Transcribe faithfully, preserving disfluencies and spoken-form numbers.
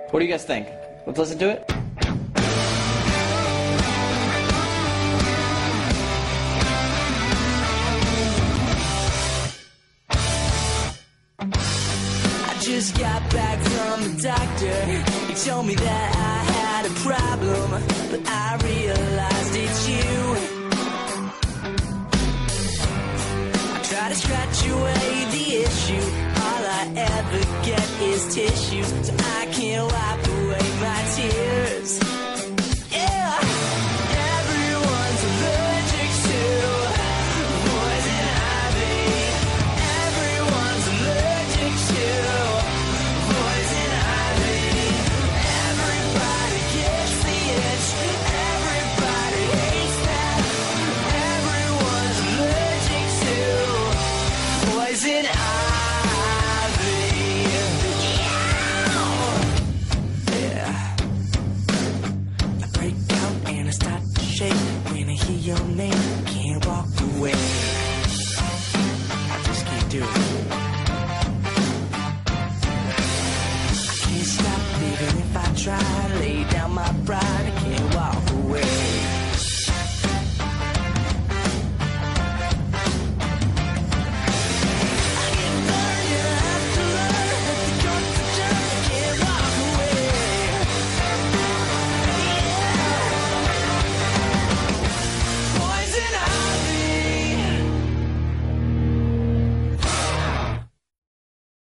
What do you guys think? Let's listen to it. I just got back from the doctor. He told me that I had a problem, but I realized it's you. I try to scratch away the issue. All I ever get is tissues, so I can't wipe away my tears.